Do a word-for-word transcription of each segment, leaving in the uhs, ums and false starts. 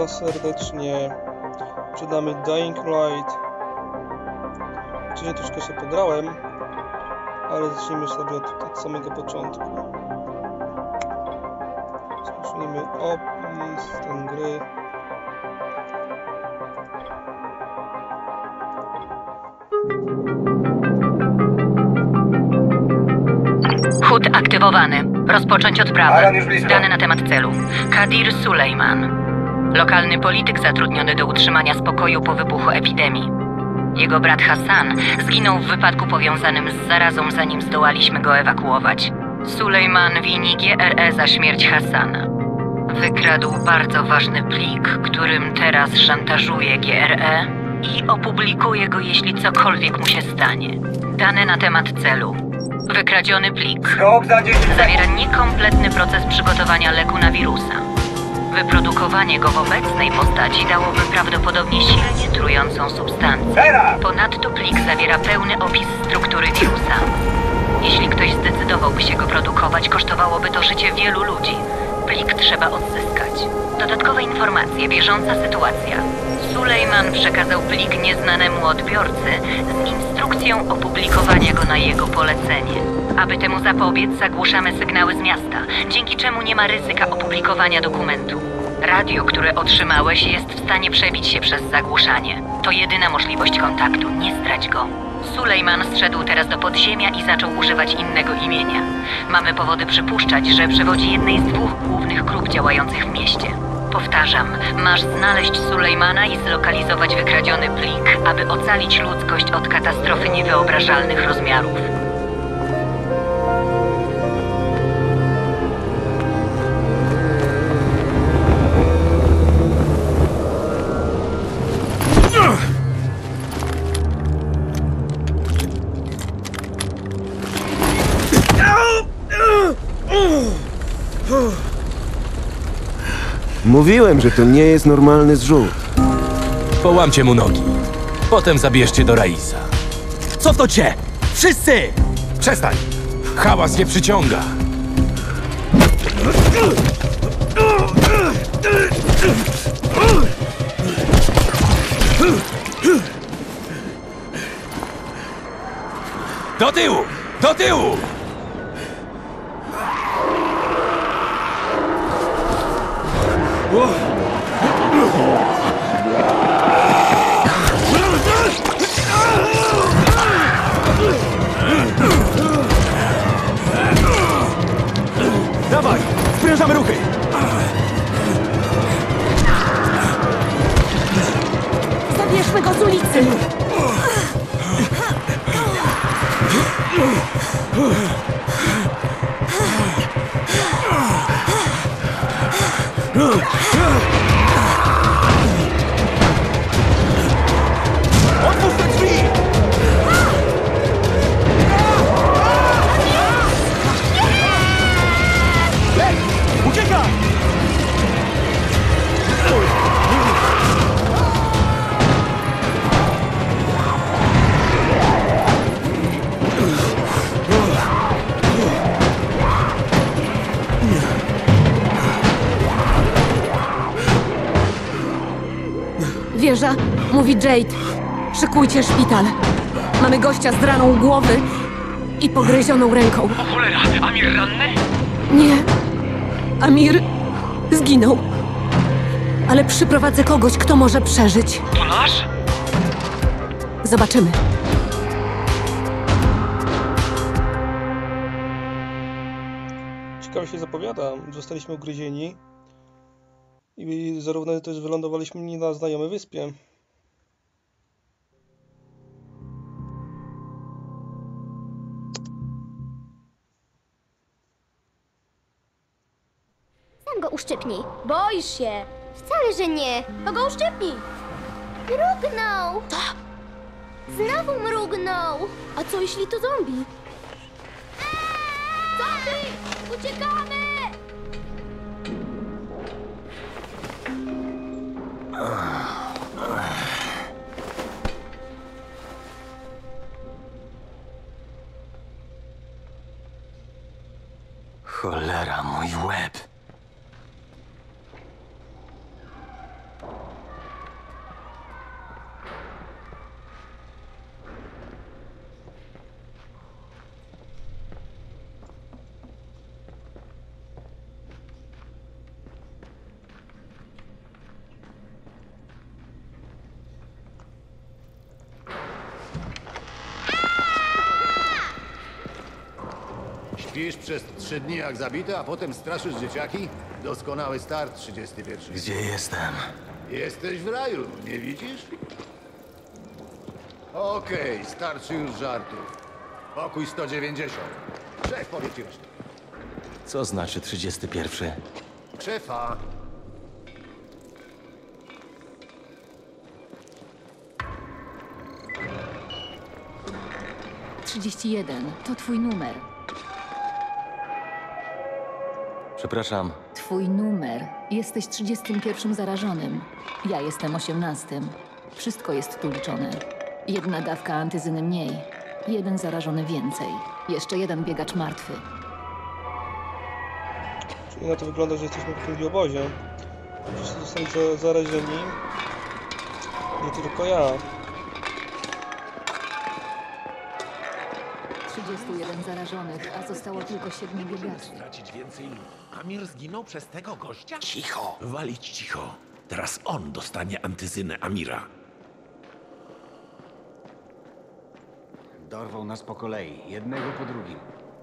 Witam serdecznie. Przed nami Dying Light. Wcześniej troszkę się pograłem, ale zacznijmy sobie od, od samego początku. Zacznijmy opis tej gry. H U D aktywowany. Rozpocząć odprawę. Dane na temat celu. Kadir Sulejman. Lokalny polityk zatrudniony do utrzymania spokoju po wybuchu epidemii. Jego brat Hassan zginął w wypadku powiązanym z zarazą, zanim zdołaliśmy go ewakuować. Sulejman wini G R E za śmierć Hassana. Wykradł bardzo ważny plik, którym teraz szantażuje G R E i opublikuje go, jeśli cokolwiek mu się stanie. Dane na temat celu. Wykradziony plik zawiera niekompletny proces przygotowania leku na wirusa. Wyprodukowanie go w obecnej postaci dałoby prawdopodobnie silnie trującą substancję. Ponadto plik zawiera pełny opis struktury wirusa. Jeśli ktoś zdecydowałby się go produkować, kosztowałoby to życie wielu ludzi. Plik trzeba odzyskać. Dodatkowe informacje, bieżąca sytuacja. Sulejman przekazał plik nieznanemu odbiorcy z instrukcją opublikowania go na jego polecenie. Aby temu zapobiec, zagłuszamy sygnały z miasta, dzięki czemu nie ma ryzyka opublikowania dokumentu. Radio, które otrzymałeś, jest w stanie przebić się przez zagłuszanie. To jedyna możliwość kontaktu, nie strać go. Sulejman zszedł teraz do podziemia i zaczął używać innego imienia. Mamy powody przypuszczać, że przewodzi jednej z dwóch głównych grup działających w mieście. Powtarzam, masz znaleźć Sulejmana i zlokalizować wykradziony plik, aby ocalić ludzkość od katastrofy niewyobrażalnych rozmiarów. Mówiłem, że to nie jest normalny zrzut. Połamcie mu nogi. Potem zabierzcie do Raisa. Cofnąć się! Wszyscy! Przestań! Hałas nie przyciąga. Do tyłu! Do tyłu! Dawaj! Sprężamy ruchy! Zabierzmy go z ulicy! Otwórz te drzwi! Ej! Ucieka! Wieża, mówi Jade. Szykujcie szpital. Mamy gościa z raną głowy i pogryzioną ręką. O cholera, Amir ranny? Nie. Amir zginął. Ale przyprowadzę kogoś, kto może przeżyć. To nasz? Zobaczymy. Ciekawie się zapowiada. Zostaliśmy ugryzieni i zarówno też wylądowaliśmy nie na znajomej wyspie. Sam go uszczypnij. Boisz się. Wcale, że nie. To go uszczypnij. Mrugnął. Co? Znowu mrugnął. A co jeśli to zombie? Zombie! Uciekamy! Cholera, mój łeb. Śpisz przez trzy dni jak zabity, a potem straszysz dzieciaki? Doskonały start, trzydziesty pierwszy. Gdzie jestem? Jesteś w raju, nie widzisz? Okej, starczy już żartów. Pokój sto dziewięćdziesiąt. Szef powie ci resztę. Co znaczy trzydziesty pierwszy? Szefa. trzydzieści jeden. To twój numer. Przepraszam. Twój numer. Jesteś trzydziestym pierwszym zarażonym. Ja jestem osiemnastym. Wszystko jest tu liczone. Jedna dawka antyzyny mniej. Jeden zarażony więcej. Jeszcze jeden biegacz martwy. Czyli na to wygląda, że jesteśmy w jakimś obozie. Wszyscy zostali za- zarażeni. Nie tylko ja. trzydziestu jeden zarażonych, a zostało tylko siedmiu biegaczy. Stracić więcej. Amir zginął przez tego gościa? Cicho! Walić cicho. Teraz on dostanie antyzynę Amira. Dorwał nas po kolei, jednego po drugim.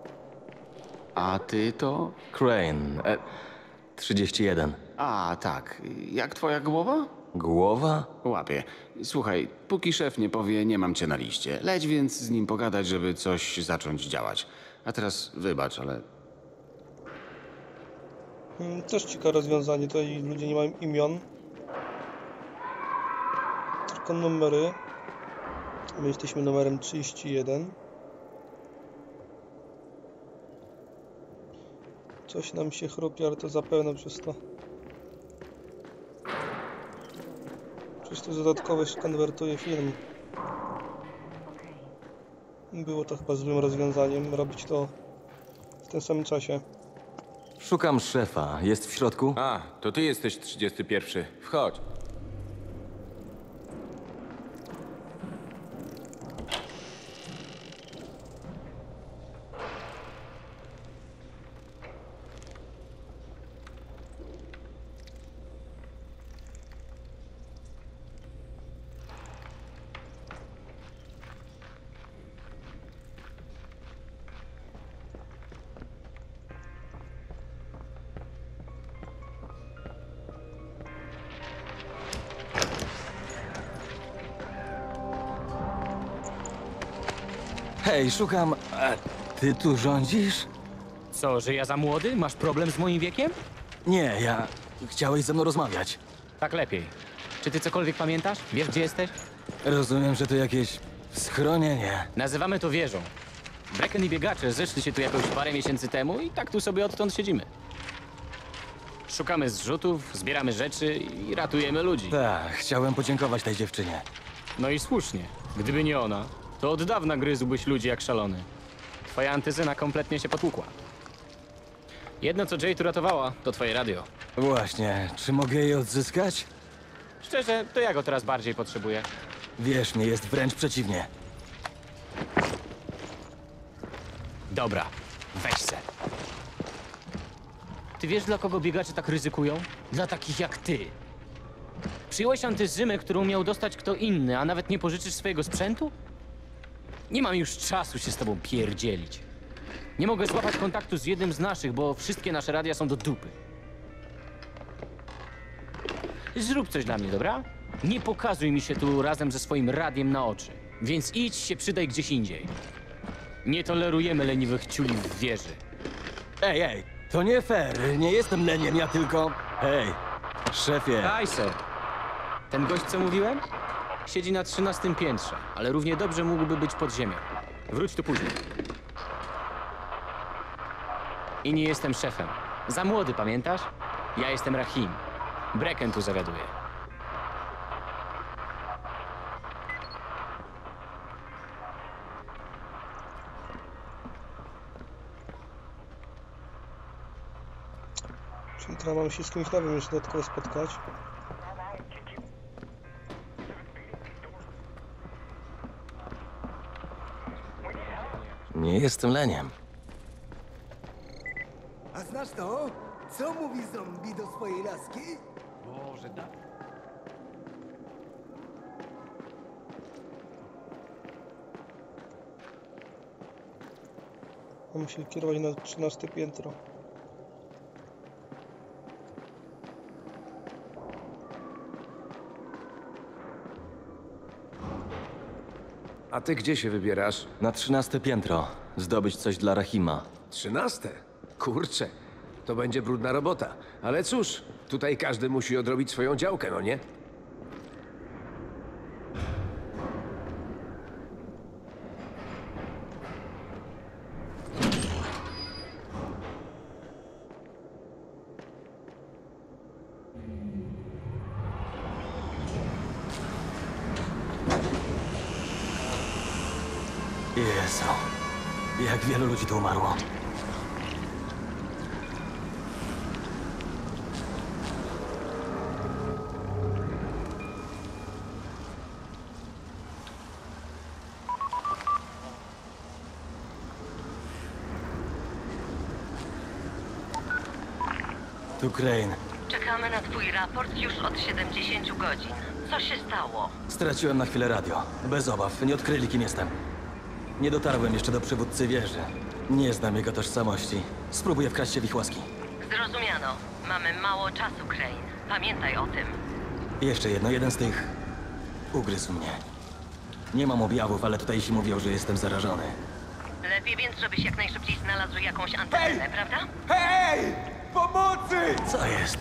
A ty to? Crane. E, trzydzieści jeden. A, tak. Jak twoja głowa? Głowa? Łapie. Słuchaj, póki szef nie powie, nie mam cię na liście. Leć więc z nim pogadać, żeby coś zacząć działać. A teraz wybacz, ale... Hmm, Też ciekawe rozwiązanie. Tutaj ludzie nie mają imion. Tylko numery. My jesteśmy numerem trzydzieści jeden. Coś nam się chrupi, ale to zapewne przez to. Przez to dodatkowo się konwertuje film. Było to chyba złym rozwiązaniem, robić to w tym samym czasie. Szukam szefa. Jest w środku? A, to ty jesteś trzydziesty pierwszy. Wchodź. Hej, szukam... A ty tu rządzisz? Co, że ja za młody? Masz problem z moim wiekiem? Nie, ja... Chciałeś ze mną rozmawiać. Tak lepiej. Czy ty cokolwiek pamiętasz? Wiesz, gdzie jesteś? Rozumiem, że to jakieś schronienie. Nazywamy to wieżą. Brecken i biegacze zeszli się tu jakoś parę miesięcy temu i tak tu sobie odtąd siedzimy. Szukamy zrzutów, zbieramy rzeczy i ratujemy ludzi. Tak, chciałem podziękować tej dziewczynie. No i słusznie. Gdyby nie ona, to od dawna gryzłbyś ludzi jak szalony. Twoja antyzyna kompletnie się potłukła. Jedno, co Jade uratowała, to twoje radio. Właśnie, czy mogę je odzyskać? Szczerze, to ja go teraz bardziej potrzebuję. Wierz mi, jest wręcz przeciwnie. Dobra, weź se. Ty wiesz, dla kogo biegacze tak ryzykują? Dla takich jak ty. Przyjąłeś antyzymę, którą miał dostać kto inny, a nawet nie pożyczysz swojego sprzętu? Nie mam już czasu się z tobą pierdzielić. Nie mogę złapać kontaktu z jednym z naszych, bo wszystkie nasze radia są do dupy. Zrób coś dla mnie, dobra? Nie pokazuj mi się tu razem ze swoim radiem na oczy. Więc idź się przydaj gdzieś indziej. Nie tolerujemy leniwych ciuli w wieży. Ej, ej, to nie fair. Nie jestem leniem, ja tylko... Hej, szefie. Kajser. Ten gość, co mówiłem? Siedzi na trzynastym piętrze, ale równie dobrze mógłby być pod ziemią. Wróć tu później. I nie jestem szefem. Za młody, pamiętasz? Ja jestem Rahim. Brecken tu zawiaduje. Czyli teraz mam się z kimś nowym jeszcze dodatkowo spotkać. Nie jestem leniem. A znasz to? Co mówi zombie do swojej laski? Boże, da... Mam się kierować na trzynaste piętro. A ty gdzie się wybierasz? Na trzynaste piętro. Zdobyć coś dla Rahima. Trzynaste? Kurczę, to będzie brudna robota. Ale cóż, tutaj każdy musi odrobić swoją działkę, no nie? Jezu. Jak wielu ludzi tu umarło. Tu Crane. Czekamy na twój raport już od siedemdziesięciu godzin. Co się stało? Straciłem na chwilę radio. Bez obaw, nie odkryli kim jestem. Nie dotarłem jeszcze do przywódcy wieży. Nie znam jego tożsamości. Spróbuję wkraść się w ich łaski. Zrozumiano. Mamy mało czasu, Crane. Pamiętaj o tym. Jeszcze jedno, jeden z tych ugryzł mnie. Nie mam objawów, ale tutaj się mówią, że jestem zarażony. Lepiej więc, żebyś jak najszybciej znalazł jakąś antenę, prawda? Hej! Pomocy! Co jest?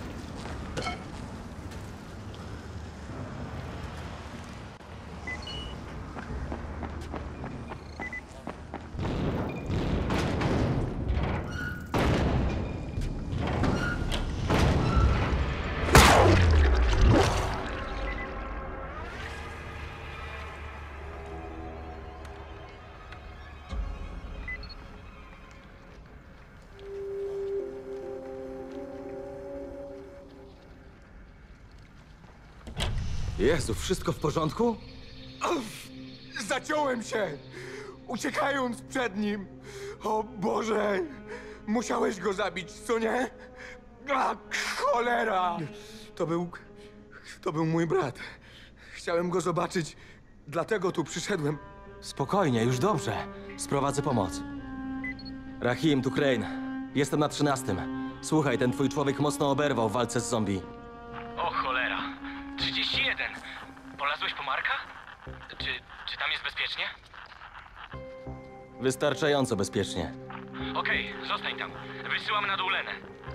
Jezu, wszystko w porządku? Zaciąłem się, uciekając przed nim. O Boże, musiałeś go zabić, co nie? A, cholera! To był... to był mój brat. Chciałem go zobaczyć, dlatego tu przyszedłem. Spokojnie, już dobrze. Sprowadzę pomoc. Rahim, tu Crane. Jestem na trzynastym. Słuchaj, ten twój człowiek mocno oberwał w walce z zombie. O cholera. trzydzieści jeden. Polazłeś po Marka? Czy, czy tam jest bezpiecznie? Wystarczająco bezpiecznie. Okej, zostań tam. Wysyłam na dół Lenę.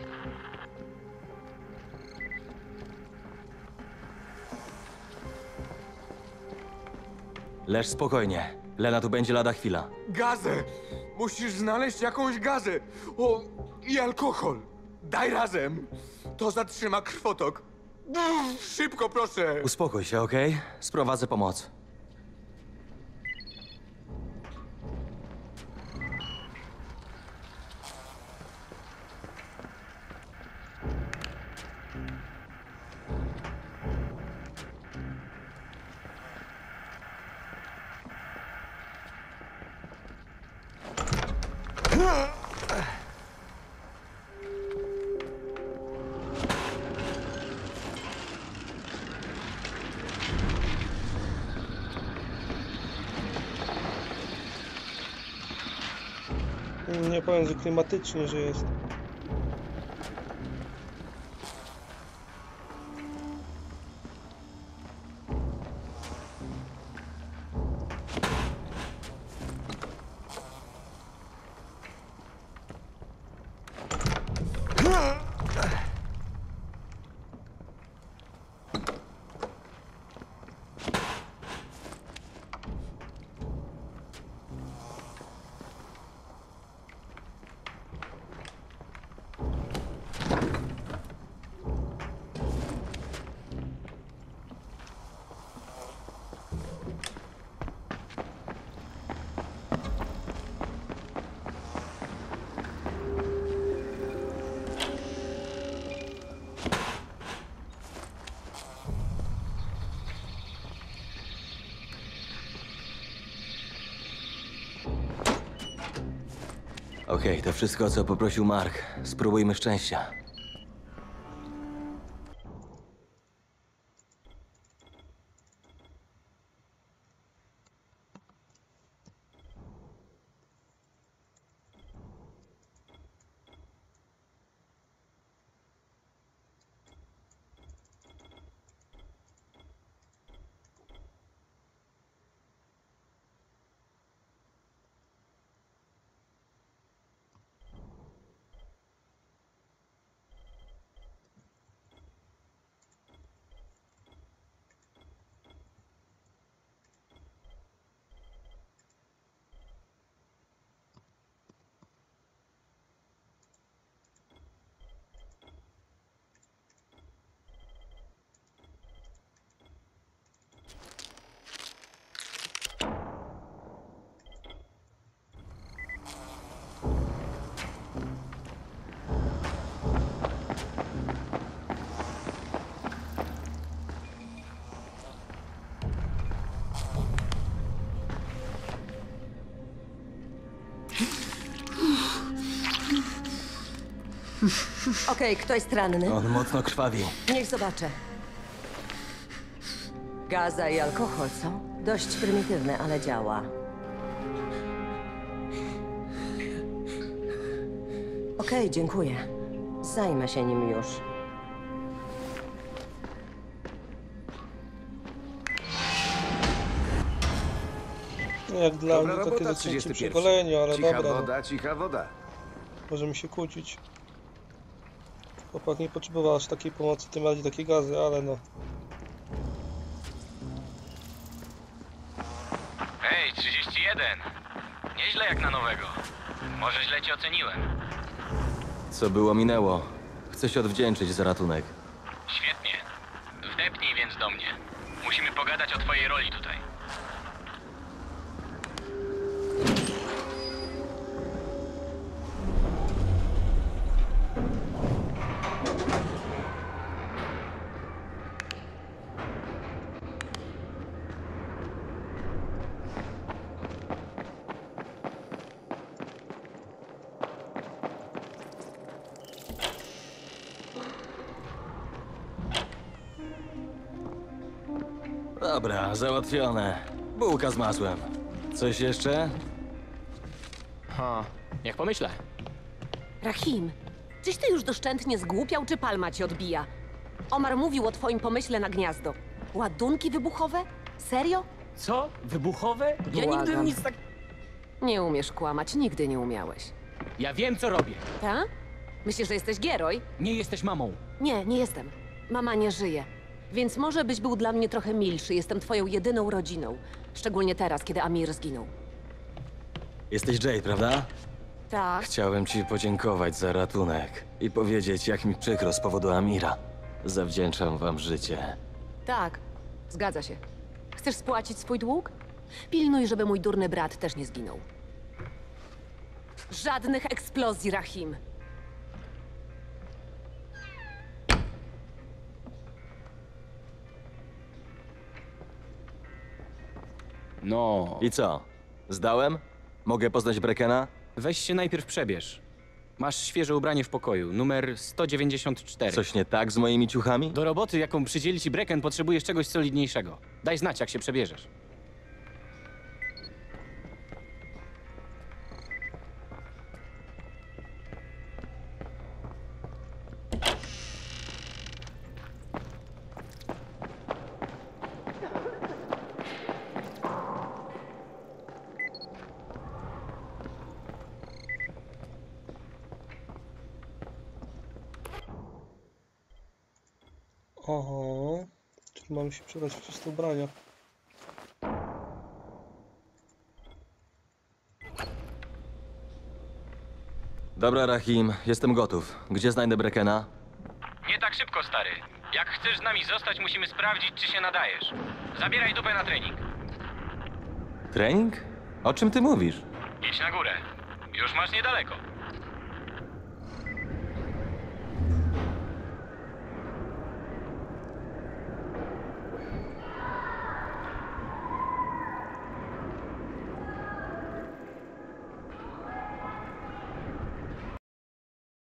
Leż spokojnie. Lena tu będzie lada chwila. Gazę! Musisz znaleźć jakąś gazę. O, i alkohol. Daj razem. To zatrzyma krwotok. Uff, szybko, proszę. Uspokój się, okej? Sprowadzę pomoc. Nie powiem, że klimatycznie, że jest. Okej, to wszystko, o co poprosił Mark. Spróbujmy szczęścia. Okej, kto jest ranny? On mocno krwawi. Niech zobaczę. Gaza i alkohol, co? Dość prymitywne, ale działa. Okej, dziękuję. Zajmę się nim już. Jak dla Dobra mnie takie robota, zacięcie trzydziesty przy pierwszy. goleniu, ale Cicha dobra. woda, cicha woda. Możemy się kłócić. Chłopak nie potrzebował aż takiej pomocy, tym bardziej takie gazy, ale no. Hej, trzydzieści jeden. Nieźle jak na nowego. Może źle cię oceniłem. Co było, minęło. Chcę się odwdzięczyć za ratunek. Świetnie. Wdepnij więc do mnie. Musimy pogadać o twojej roli tutaj. Dobra, załatwione. Bułka z masłem. Coś jeszcze? Ha, niech pomyślę. Rahim, czyś ty już doszczętnie zgłupiał, czy palma ci odbija? Omar mówił o twoim pomyśle na gniazdo. Ładunki wybuchowe? Serio? Co? Wybuchowe? Ja nigdy Błagam. nic tak... Nie umiesz kłamać, nigdy nie umiałeś. Ja wiem, co robię. Ta? Myślisz, że jesteś Gieroj? Nie jesteś mamą. Nie, nie jestem. Mama nie żyje. Więc może byś był dla mnie trochę milszy. Jestem twoją jedyną rodziną. Szczególnie teraz, kiedy Amir zginął. Jesteś Jade, prawda? Tak. Chciałem ci podziękować za ratunek i powiedzieć, jak mi przykro z powodu Amira. Zawdzięczam wam życie. Tak, zgadza się. Chcesz spłacić swój dług? Pilnuj, żeby mój durny brat też nie zginął. Żadnych eksplozji, Rahim. No. I co? Zdałem? Mogę poznać Brekena? Weź się najpierw przebierz. Masz świeże ubranie w pokoju, numer sto dziewięćdziesiąt cztery. Coś nie tak z moimi ciuchami? Do roboty, jaką przydzieli ci Brecken, potrzebujesz czegoś solidniejszego. Daj znać, jak się przebierzesz. Oho, czyli mamy się przebrać w czyste ubrania. Dobra, Rahim, jestem gotów. Gdzie znajdę Breckena? Nie tak szybko, stary. Jak chcesz z nami zostać, musimy sprawdzić, czy się nadajesz. Zabieraj dupę na trening. Trening? O czym ty mówisz? Idź na górę. Już masz niedaleko.